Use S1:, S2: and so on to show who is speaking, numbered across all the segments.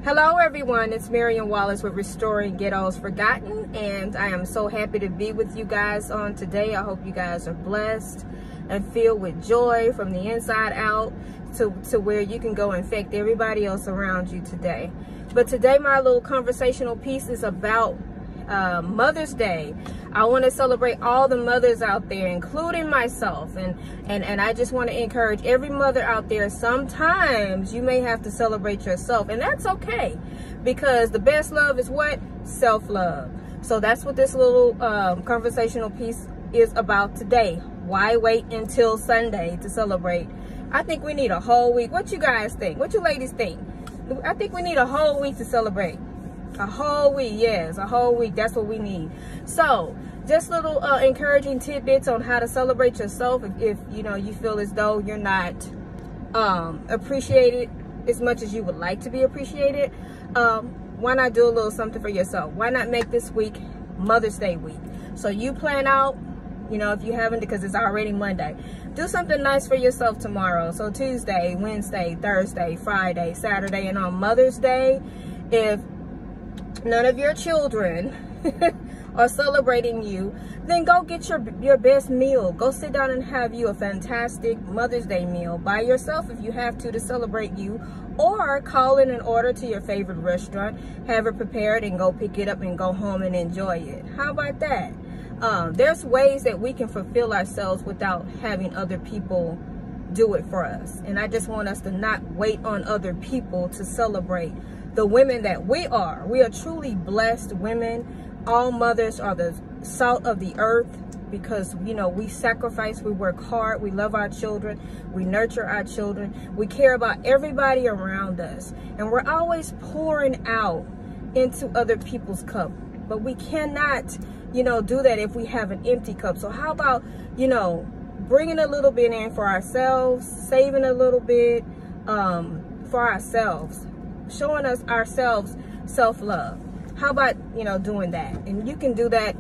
S1: Hello everyone, it's Marion Wallace with Restoring Ghettos Forgotten, and I am so happy to be with you guys on today. I hope you guys are blessed and filled with joy from the inside out to where you can go infect everybody else around you today. But today my little conversational piece is about Mother's Day. I want to celebrate all the mothers out there, including myself, and I just want to encourage every mother out there. Sometimes you may have to celebrate yourself, and that's okay, because the best love is what? Self-love. So that's what this little conversational piece is about today. Why wait until Sunday to celebrate? I think we need a whole week. What you guys think? What you ladies think? I think we need a whole week to celebrate. A whole week, yes, a whole week. That's what we need. So just little encouraging tidbits on how to celebrate yourself if you know you feel as though you're not appreciated as much as you would like to be appreciated. Why not do a little something for yourself? Why not make this week Mother's Day week? So you plan out, you know, if you haven't, because it's already Monday, do something nice for yourself tomorrow. So Tuesday, Wednesday, Thursday, Friday, Saturday, and on Mother's Day, if none of your children are celebrating you, then go get your best meal. Go sit down and have you a fantastic Mother's Day meal by yourself if you have to celebrate you, or call in an order to your favorite restaurant, have it prepared, and go pick it up and go home and enjoy it. How about that? There's ways that we can fulfill ourselves without having other people do it for us, and I just want us to not wait on other people to celebrate the women that we are. We are truly blessed women. All mothers are the salt of the earth, because, you know, we sacrifice, we work hard, we love our children, we nurture our children, we care about everybody around us, and we're always pouring out into other people's cup. But we cannot, you know, do that if we have an empty cup. So how about, you know, bringing a little bit in for ourselves, saving a little bit for ourselves, showing us ourselves self-love. How about, you know, doing that? And you can do that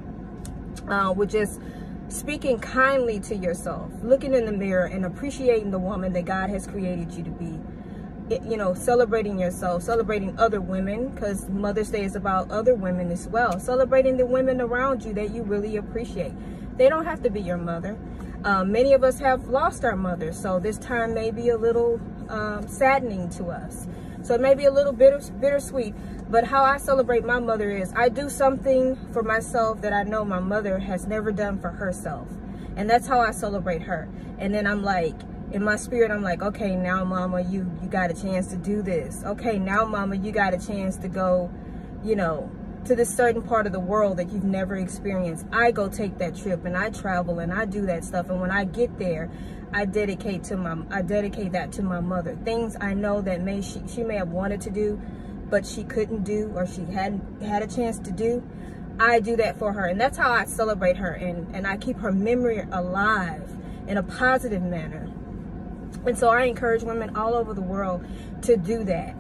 S1: with just speaking kindly to yourself, looking in the mirror and appreciating the woman that God has created you to be. You know, celebrating yourself, celebrating other women, because Mother's Day is about other women as well. Celebrating the women around you that you really appreciate. They don't have to be your mother. Many of us have lost our mothers, so this time may be a little saddening to us. So it may be a little bittersweet, but how I celebrate my mother is I do something for myself that I know my mother has never done for herself. And that's how I celebrate her. And then I'm like, in my spirit, I'm like, okay, now mama, you got a chance to do this. Okay, now mama, you got a chance to go, you know, to this certain part of the world that you've never experienced. I go take that trip and I travel and I do that stuff. And when I get there, I dedicate that to my mother. Things I know that she may have wanted to do, but she couldn't do, or she hadn't had a chance to do. I do that for her, and that's how I celebrate her, and I keep her memory alive in a positive manner. And so I encourage women all over the world to do that.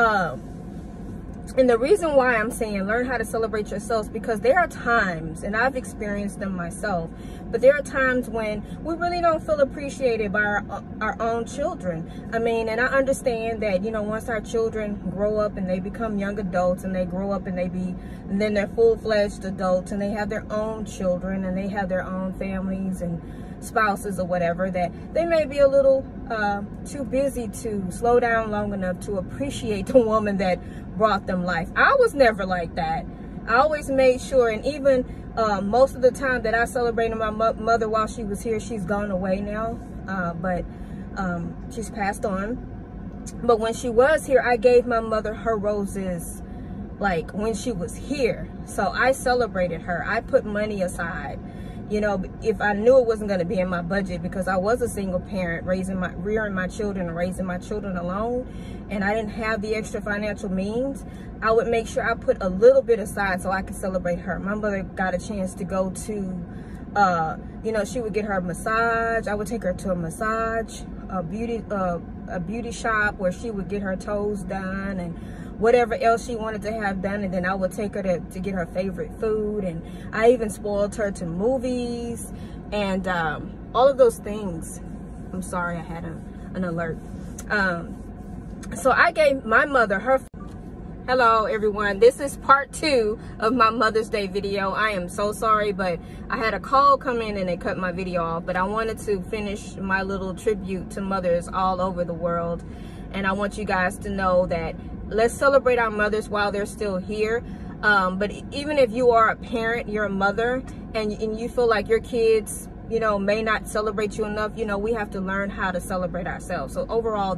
S1: And the reason why I'm saying learn how to celebrate yourselves, because there are times, and I've experienced them myself, but there are times when we really don't feel appreciated by our own children. I mean, and I understand that, you know, once our children grow up and they become young adults, and they grow up and then they're full-fledged adults, and they have their own children and they have their own families and spouses or whatever, that they may be a little too busy to slow down long enough to appreciate the woman that brought them life. I was never like that. I always made sure, and even most of the time that I celebrated my mother while she was here, she's gone away now, but she's passed on. But when she was here, I gave my mother her roses, like when she was here. So I celebrated her. I put money aside. You know, if I knew it wasn't going to be in my budget, because I was a single parent, rearing my children and raising my children alone, and I didn't have the extra financial means, I would make sure I put a little bit aside so I could celebrate her. My mother got a chance to go to, you know, she would get her a massage. I would take her to a massage, a beauty shop where she would get her toes done and whatever else she wanted to have done, and then I would take her to get her favorite food, and I even spoiled her to movies and all of those things. I'm sorry, I had an alert. So I gave my mother her Hello everyone, this is part 2 of my Mother's Day video. I am so sorry, but I had a call come in and they cut my video off, but I wanted to finish my little tribute to mothers all over the world. And I want you guys to know that let's celebrate our mothers while they're still here. But even if you are a parent, you're a mother, and you feel like your kids, you know, may not celebrate you enough, you know, we have to learn how to celebrate ourselves. So overall,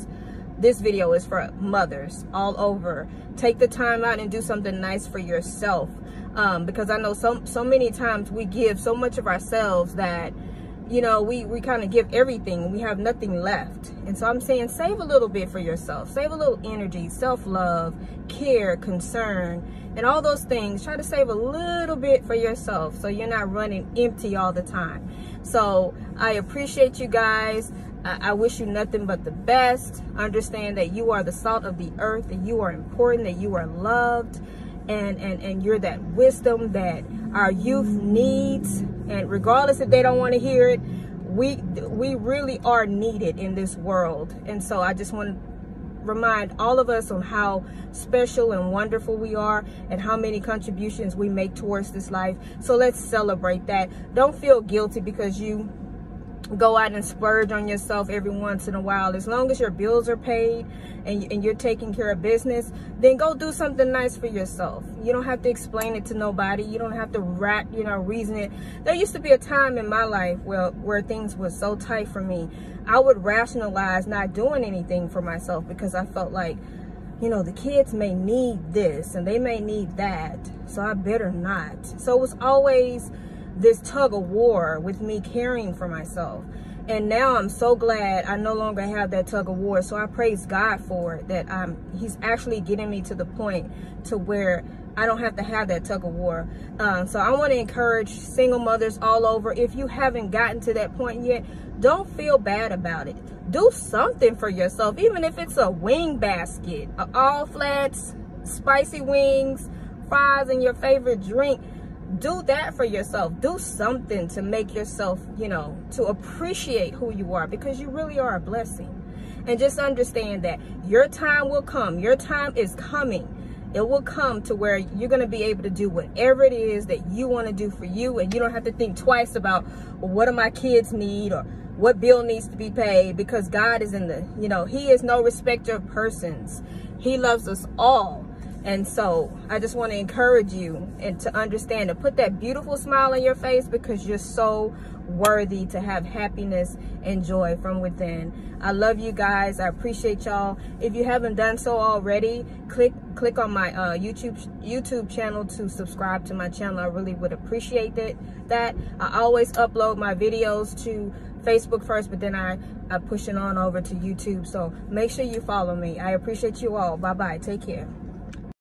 S1: this video is for mothers all over. Take the time out and do something nice for yourself, because I know so many times we give so much of ourselves that, you know, we kind of give everything and we have nothing left. And so I'm saying save a little bit for yourself. Save a little energy, self-love, care, concern, and all those things. Try to save a little bit for yourself so you're not running empty all the time. So I appreciate you guys. I wish you nothing but the best. Understand that you are the salt of the earth, that you are important, that you are loved, and you're that wisdom that our youth needs. And regardless if they don't want to hear it, we really are needed in this world. And so I just want to remind all of us on how special and wonderful we are and how many contributions we make towards this life. So let's celebrate that. Don't feel guilty because you go out and splurge on yourself every once in a while. As long as your bills are paid and you're taking care of business, then go do something nice for yourself. You don't have to explain it to nobody. You don't have to reason it. There used to be a time in my life where things were so tight for me. I would rationalize not doing anything for myself because I felt like, you know, the kids may need this and they may need that, so I better not. So it was always this tug of war with me caring for myself. And now I'm so glad I no longer have that tug of war. So I praise God for it, that he's actually getting me to the point to where I don't have to have that tug of war. So I want to encourage single mothers all over. If you haven't gotten to that point yet, don't feel bad about it. Do something for yourself, even if it's a wing basket, all flats, spicy wings, fries, and your favorite drink. Do that for yourself. Do something to make yourself, you know, to appreciate who you are, because you really are a blessing. And just understand that your time will come. Your time is coming. It will come to where you're going to be able to do whatever it is that you want to do for you. And you don't have to think twice about, well, what do my kids need or what bill needs to be paid, because God is in the, you know, he is no respecter of persons. He loves us all. And so I just want to encourage you and to understand, to put that beautiful smile on your face, because you're so worthy to have happiness and joy from within. I love you guys. I appreciate y'all. If you haven't done so already, click on my YouTube channel to subscribe to my channel. I really would appreciate that. I always upload my videos to Facebook first, but then I push it on over to YouTube. So make sure you follow me. I appreciate you all. Bye-bye. Take care.